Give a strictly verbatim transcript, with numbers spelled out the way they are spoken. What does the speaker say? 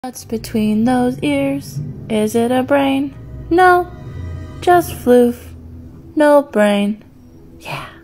What's between those ears? Is it a brain? No, just floof, no brain. Yeah.